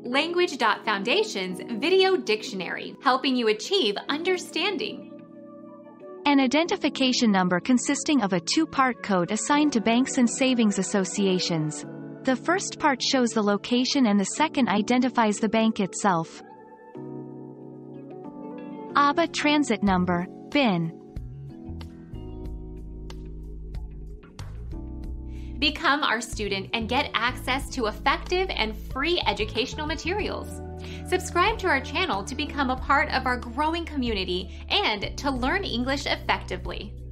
Language.Foundation's Video Dictionary, helping you achieve understanding. An identification number consisting of a two-part code assigned to banks and savings associations. The first part shows the location and the second identifies the bank itself. ABA Transit Number, BIN. Become our student and get access to effective and free educational materials. Subscribe to our channel to become a part of our growing community and to learn English effectively.